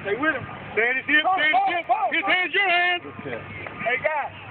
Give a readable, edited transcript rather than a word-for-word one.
Stay with him. Stand his hip, stand his hip. His hands, your hands. Hey, guys.